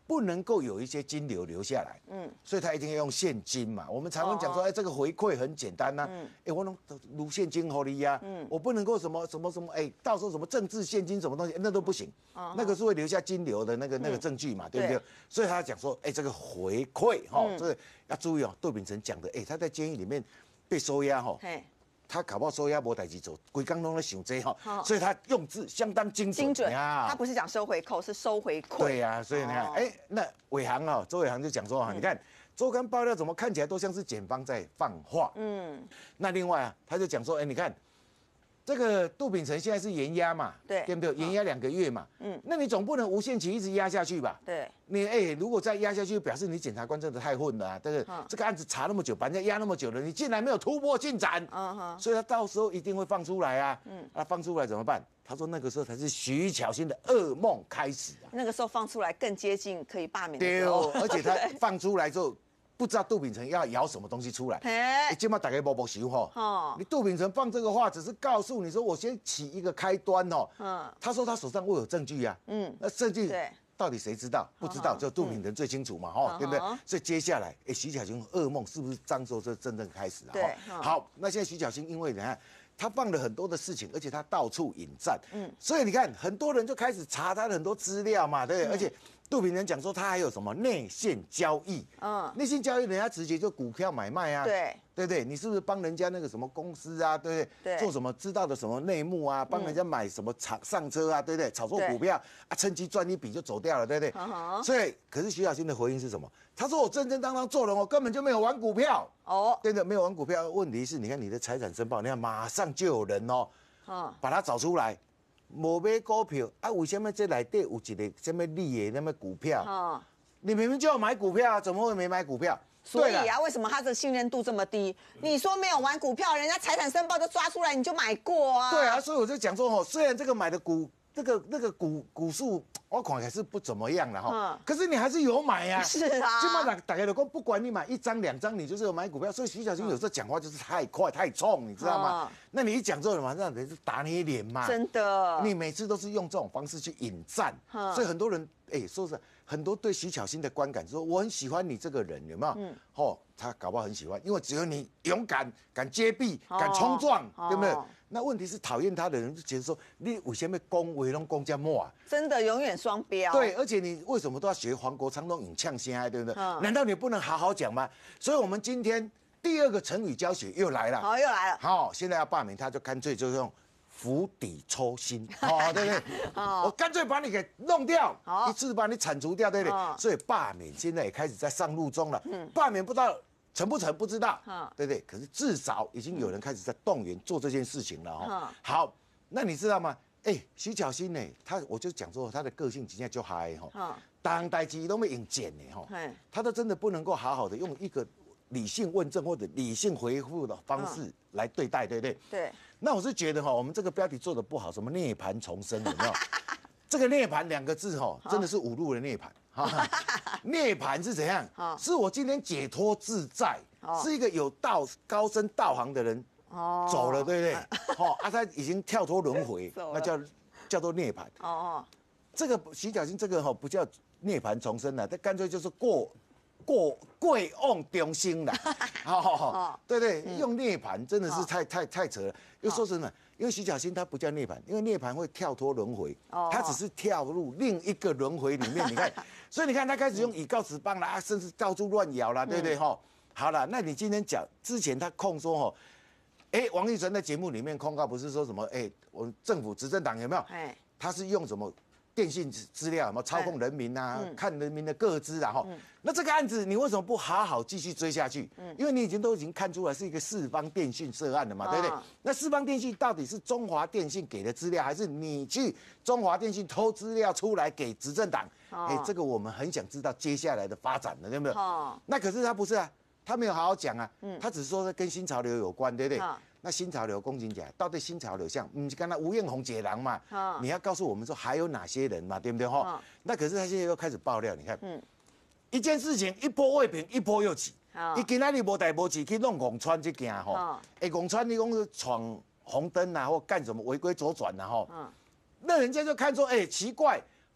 不能够有一些金流留下来，嗯，所以他一定要用现金嘛。我们常常讲说，哎，这个回馈很简单呐，哎，我能如现金给你呀，嗯，我不能够什么什么什么，哎，到时候什么政治现金什么东西，那都不行，那个是会留下金流的那个那个证据嘛，对不对？所以他讲说，哎，这个回馈哈，这个要注意哦。杜秉成讲的，哎，他在监狱里面被收押哈。他搞不好收押没代志做，规工拢在想这哈，所以他用字相当精准。 精准呀，他不是讲收回扣，是收回馈。 对呀，所以你看，哎，那伟航啊，周伟航就讲说啊，你看周刊爆料怎么看起来都像是检方在放话。嗯，那另外啊，他就讲说，哎，你看这个杜秉成现在是延押嘛， 对， 对不对？延押两个月嘛，嗯，那你总不能无限期一直压下去吧？ 对， 你哎，如果再压下去，表示你检察官真的太混了啊！这个这个案子查那么久，把人家压那么久了，你竟然没有突破进展，嗯哼，所以他到时候一定会放出来啊，嗯，那放出来怎么办？他说那个时候才是徐巧芯的噩梦开始啊， 那个时候放出来更接近可以罢免的时候， 对，而且他放出来之后。不知道杜秉成要咬什么东西出来，哎，今嘛大家摸摸手哈，你杜秉成放这个话，只是告诉你说我先起一个开端哦，嗯，他说他手上握有证据啊，嗯，那证据到底谁知道？不知道，只有杜秉成最清楚嘛，哈，对不对？所以接下来，哎，徐巧芯噩梦是不是张时候这真正开始了？ 对， 好，那现在徐巧芯因为你看。他放了很多的事情，而且他到处引战，嗯，所以你看很多人就开始查他的很多资料嘛，对不对？而且杜秉成讲说他还有什么内线交易，嗯，内线交易人家直接就股票买卖啊， 对， 对不对？你是不是帮人家那个什么公司啊，对不对？做什么知道的什么内幕啊，帮人家买什么厂上车啊，对不对？炒作股票啊，趁机赚一笔就走掉了，对不对？所以，可是徐巧芯的回应是什么？他说我正正当当做人，我根本就没有玩股票。哦，对的，没有玩股票。问题是，你看你的财产申报，你看马上就有人哦，嗯，把它找出来，没买股票啊？为什么这内底有一个什么利的那么股票？哦，你明明就要买股票啊，怎么会没买股票？ 所以啊，为什么他的信任度这么低？你说没有玩股票，人家财产申报就抓出来，你就买过啊？ 对啊，所以我就讲说哦，虽然这个买的股。这个那个股股数我看还是不怎么样了哈，可是你还是有买呀。 是啊， 基本上大家都说，不管你买一张两张，你就是有买股票。所以徐巧芯有时候讲话就是太快太冲，你知道吗？那你一讲之后，马上人就打你脸嘛。 真的， 你每次都是用这种方式去引战，所以很多人哎，说实在，很多对徐巧芯的观感说，我很喜欢你这个人，有没有？嗯，哦，他搞不好很喜欢，因为只有你勇敢、敢揭弊、敢冲撞，对不对？那问题是讨厌他的人就觉得说，你为什么恭维拢公家莫啊？ 真的永远双标。 对，而且你为什么都要学黄国昌那种引呛声，对不对？嗯、难道你不能好好讲吗？所以我们今天第二个成语教学又来了。 好，又来了。 好，现在要罢免他，就干脆就用釜底抽薪，哦，对不对？我干脆把你给弄掉，一次把你铲除掉，对不对？所以罢免现在也开始在上路中了。嗯，罢免不到。成不成不知道，对不对？可是至少已经有人开始在动员做这件事情了哈。好，那你知道吗？哎，徐巧芯呢？他我就讲说他的个性现在就嗨哈，当代机都没引荐呢哈，他都真的不能够好好的用一个理性问政或者理性回复的方式来对待，对不对？ 对。 那我是觉得哈，我们这个标题做的不好，什么涅槃重生有没有？这个涅槃两个字哈，真的是侮辱了涅槃。涅槃是怎样？是我今天解脱自在，是一个有道高深道行的人走了，对不对？哦，啊，他已经跳脱轮回，那叫叫做涅槃。哦哦，这个徐巧芯这个哈不叫涅槃重生了，他干脆就是过过贵瓮中生了。好好好，对对，用涅槃真的是太太太扯了。又说真的。因为徐巧芯他不叫涅槃，因为涅槃会跳脱轮回，他只是跳入另一个轮回里面。你看，所以你看他开始用以告辞棒啦，甚至到处乱咬啦，对不对哈？好了，那你今天讲之前他控说哈，哎，王玉成在节目里面控告不是说什么哎，我们政府执政党有没有？哎，他是用什么电信资料，有没有操控人民啊？看人民的个资啊哈。那这个案子你为什么不好好继续追下去？嗯，因为你已经都已经看出来是一个四方电讯涉案了嘛，对不对？那四方电讯到底是中华电信给的资料，还是你去中华电信偷资料出来给执政党？哎，这个我们很想知道接下来的发展了，对不对？哦，那可是他不是啊，他没有好好讲啊，他只是说跟新潮流有关，对不对？那新潮流公斤甲到底新潮流像，嗯，刚才吴彦宏解囊嘛，你要告诉我们说还有哪些人嘛，对不对？哈，那可是他现在又开始爆料，你看，嗯。一件事情一波未平，一波又起。伊今仔日无代无志去弄拱川这件吼，哎，拱川你讲是闯红灯啊，或干什么违规左转啊吼，那人家就看说，哎，奇怪，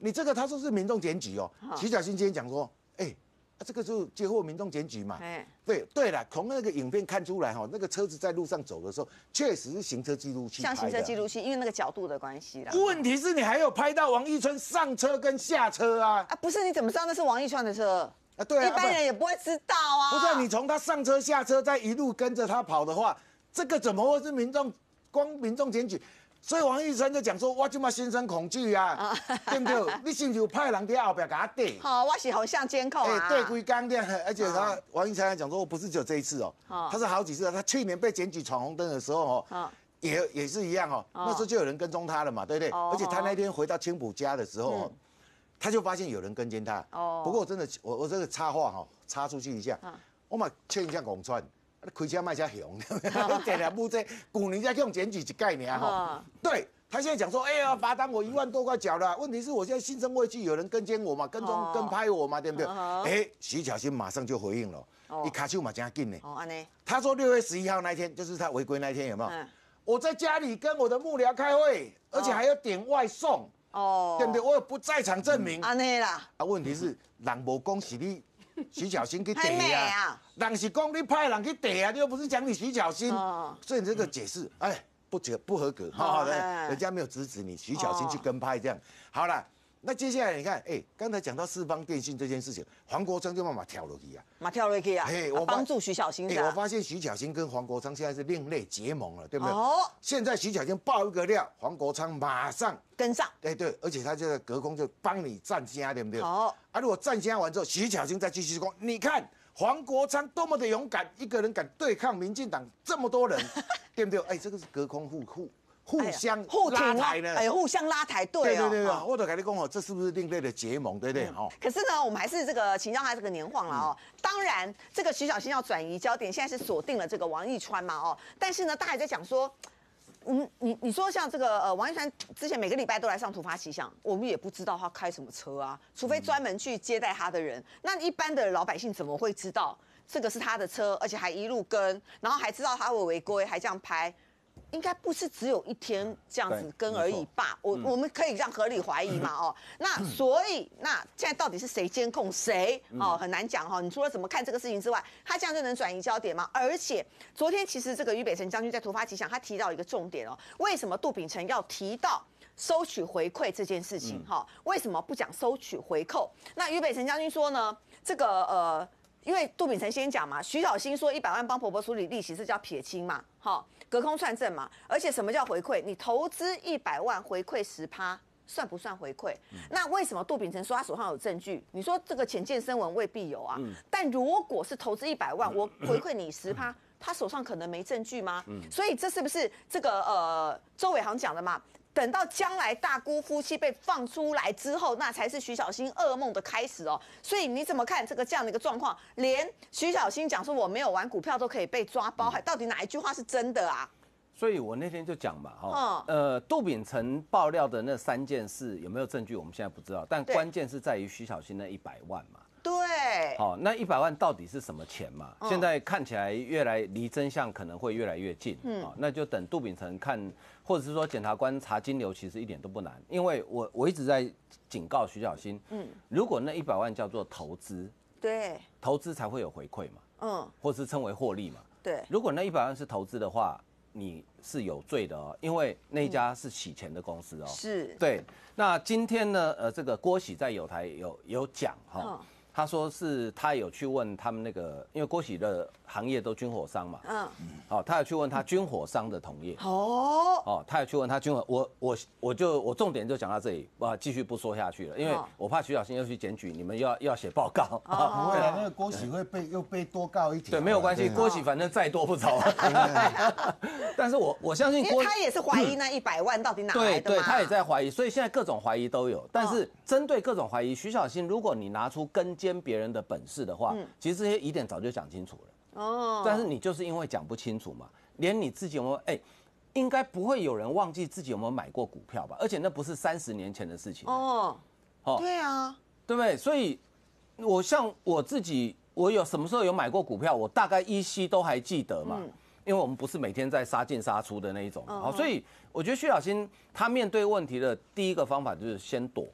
你这个他说是民众检举哦，徐小新今天讲说，哎。这个就接获民众检举嘛？哎，对对了，从那个影片看出来哈，那个车子在路上走的时候，确实是行车记录器像行车记录器，因为那个角度的关系啦。 问题是你还有拍到王一川上车跟下车啊？ 啊，不是，你怎么知道那是王一川的车？ 啊，对啊， 一般人也不会知道啊。 不是，你从他上车下车，再一路跟着他跑的话，这个怎么会是民众光民众检举？所以王一川就讲说，我这么心生恐惧啊，对不对？你是不是有派人在后边给他逮？ 好，我是好像监控啊。 对，归刚的，而且他王一川还讲说，不是只有这一次哦，他是好几次，他去年被检举闯红灯的时候哦，也也是一样哦，那时候就有人跟踪他了嘛，对不对？而且他那天回到青浦家的时候哦，他就发现有人跟监他。哦。不过我真的，我我这个插话哈，插出去一下，我嘛劝一下广川。开车卖车熊，点两部车，古年才用检举一概念哈。对他现在讲说，哎呀，罚单我一万多块缴了。问题是我现在心生畏惧，有人跟监我嘛，跟踪跟拍我嘛，对不对？哎，徐巧芯马上就回应了，一卡手嘛真紧呢。哦，安尼。他说六月十一号那一天，就是他违规那一天，有没有？我在家里跟我的幕僚开会，而且还要点外送，哦，对不对？我有不在场证明。 安尼啦。 啊，问题是人无讲是你。徐巧芯去逮啊，人是讲你派人去逮啊，你又不是讲你徐巧芯，所以你这个解释，哎，不合不合格，好的，人家没有支持你徐巧芯去跟拍这样，好了，那接下来你看，哎，刚才讲到四方电信这件事情，黄国昌就慢慢跳落去啊， 马跳落去啊，哎，我帮助徐巧芯的， 我发现徐巧芯跟黄国昌现在是另类结盟了，对不对？哦，现在徐巧芯爆一个料，黄国昌马上跟上， 对对，而且他这个隔空就帮你站虾，对不对？ 好。 啊！如果站虾完之后，徐巧芯再继续说，你看黄国昌多么的勇敢，一个人敢对抗民进党这么多人，对不对？哎，这个是隔空互互互相互拉抬呢， 哎，互相拉抬，对对对对对，我都跟你讲哦，这是不是另类的结盟，对不对？哦。 可是呢，我们还是这个请教他这个年晃了哦。当然，这个徐巧芯要转移焦点，现在是锁定了这个王一川嘛哦。但是呢，大家还在讲说。嗯，你你说像这个呃，王一川之前每个礼拜都来上突发奇想，我们也不知道他开什么车啊，除非专门去接待他的人。那一般的老百姓怎么会知道这个是他的车，而且还一路跟，然后还知道他会违规，还这样拍？应该不是只有一天这样子跟而已吧？我我们可以这样合理怀疑嘛？哦，那所以那现在到底是谁监控谁？哦，很难讲哈。你除了怎么看这个事情之外，他这样就能转移焦点吗？而且昨天其实这个俞北辰将军在突发奇想，他提到一个重点哦，为什么杜秉成要提到收取回馈这件事情？哈，为什么不讲收取回扣？那俞北辰将军说呢，这个呃。因为杜秉成先讲嘛，徐巧芯说一百万帮婆婆处理利息是叫撇清嘛，好，隔空串证嘛，而且什么叫回馈？你投资一百万回馈十趴，算不算回馈？嗯、那为什么杜秉成说他手上有证据？你说这个浅见声闻未必有啊，嗯、但如果是投资一百万，我回馈你十趴，他手上可能没证据吗？嗯、所以这是不是这个呃周伟航讲的嘛？等到将来大姑夫妻被放出来之后，那才是徐巧芯噩梦的开始哦。所以你怎么看这个这样的一个状况？连徐巧芯讲说我没有玩股票都可以被抓包，还到底哪一句话是真的啊？ 所以我那天就讲嘛，哈，呃，杜秉成爆料的那三件事有没有证据，我们现在不知道，但关键是在于徐巧芯那一百万嘛。 对， 好，那一百万到底是什么钱嘛？现在看起来越来离真相可能会越来越近，嗯，那就等杜秉成看，或者是说检察官查金流，其实一点都不难，因为我我一直在警告徐巧芯，嗯，如果那一百万叫做投资， 对， 投资才会有回馈嘛，嗯，或是称为获利嘛， 对， 如果那一百万是投资的话，你是有罪的哦，因为那一家是洗钱的公司哦， 是， 对，那今天呢，呃，这个郭喜在有台有有讲哈。他说是他有去问他们那个，因为郭喜的行业都军火商嘛，嗯，好、哦，他有去问他军火商的同业，哦，哦，他有去问他军火，我我我就我重点就讲到这里，哇，继续不说下去了，因为我怕徐巧芯又去检举，你们又要又要写报告， 不会啊，那个郭喜会被又被多告一条， 对，没有关系，郭喜反正再多不愁，但是我我相信郭， 因为他也是怀疑那一百万到底哪来的对对，他也在怀疑，所以现在各种怀疑都有，但是针对各种怀疑，徐巧芯，如果你拿出跟奸别人的本事的话，嗯、其实这些疑点早就讲清楚了。哦，但是你就是因为讲不清楚嘛，连你自己有没有哎、欸，应该不会有人忘记自己有没有买过股票吧？而且那不是三十年前的事情。哦， 哦，对啊， 对不对？所以，我像我自己，我有什么时候有买过股票，我大概依稀都还记得嘛。嗯、因为我们不是每天在杀进杀出的那一种。好、嗯，所以我觉得徐巧芯他面对问题的第一个方法就是先躲。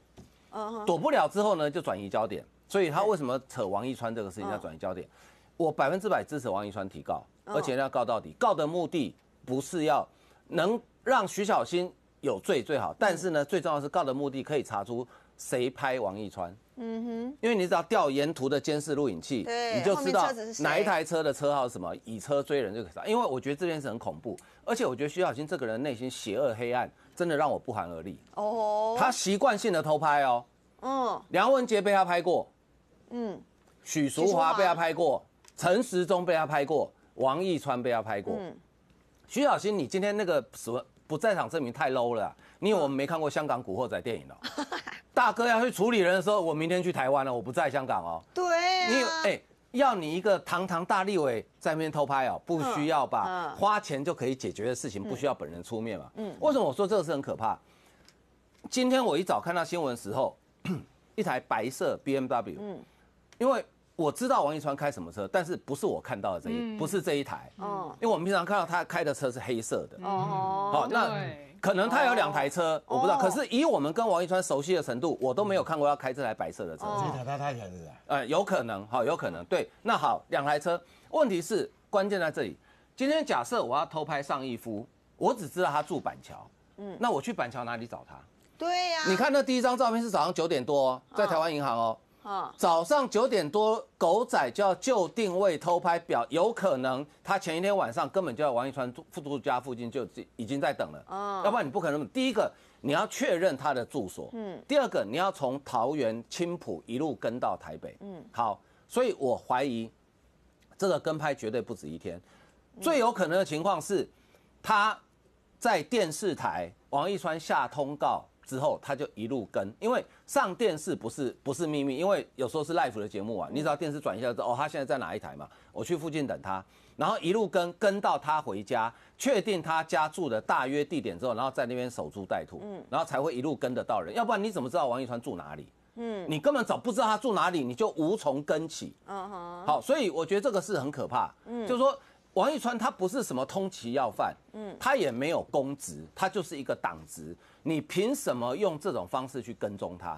躲不了之后呢，就转移焦点。所以他为什么扯王一川这个事情要转移焦点？我百分之百支持王一川提告，而且要告到底。告的目的不是要能让徐小新有罪最好，但是呢，最重要的是告的目的可以查出谁拍王一川。嗯哼，因为你只要调沿途的监视录影器，你就知道哪一台车的车号是什么，以车追人就可以查。因为我觉得这件事很恐怖，而且我觉得徐小新这个人内心邪恶黑暗，真的让我不寒而栗。哦，他习惯性的偷拍哦，嗯，梁文杰被他拍过，嗯，许淑华被他拍过，陈时中被他拍过，王一川被他拍过。嗯，徐小新，你今天那个什么不在场证明太 low 了、啊，你以为我们没看过香港古惑仔电影哦？大哥要去处理人的时候，我明天去台湾了，我不在香港哦。 对啊， 你哎、欸，要你一个堂堂大立委在那边偷拍哦，不需要吧？嗯嗯、花钱就可以解决的事情，不需要本人出面嘛。嗯，为什么我说这个是很可怕？今天我一早看到新闻的时候，一台白色 B M W， 嗯，因为我知道王一川开什么车，但是不是我看到的这一，嗯、不是这一台。哦，因为我们平常看到他开的车是黑色的。哦，好，那。可能他有两台车，我不知道。可是以我们跟王一川熟悉的程度，我都没有看过要开这台白色的车。 这台他太太是吧？ 呃，有可能，好，有可能。对，那好，两台车。问题是关键在这里。今天假设我要偷拍尚义夫，我只知道他住板桥，嗯，那我去板桥哪里找他？ 对呀。 你看那第一张照片是早上九点多、哦，在台湾银行哦。啊，早上九点多，狗仔就要就定位偷拍表，有可能他前一天晚上根本就在王一川住住家附近就已经在等了。哦，要不然你不可能。第一个你要确认他的住所，嗯，第二个你要从桃园青埔一路跟到台北，嗯，好，所以我怀疑这个跟拍绝对不止一天，最有可能的情况是他在电视台王一川下通告之后，他就一路跟，因为上电视不是不是秘密，因为有时候是 live 的节目啊，你只要电视转一下，哦，他现在在哪一台嘛，我去附近等他，然后一路跟跟到他回家，确定他家住的大约地点之后，然后在那边守株待兔，嗯，然后才会一路跟得到人，要不然你怎么知道王一川住哪里？嗯，你根本早不知道他住哪里，你就无从跟起。嗯哼，好，所以我觉得这个是很可怕，嗯，就是说。王一川他不是什么通缉要犯，嗯，他也没有公职，他就是一个党职。你凭什么用这种方式去跟踪他？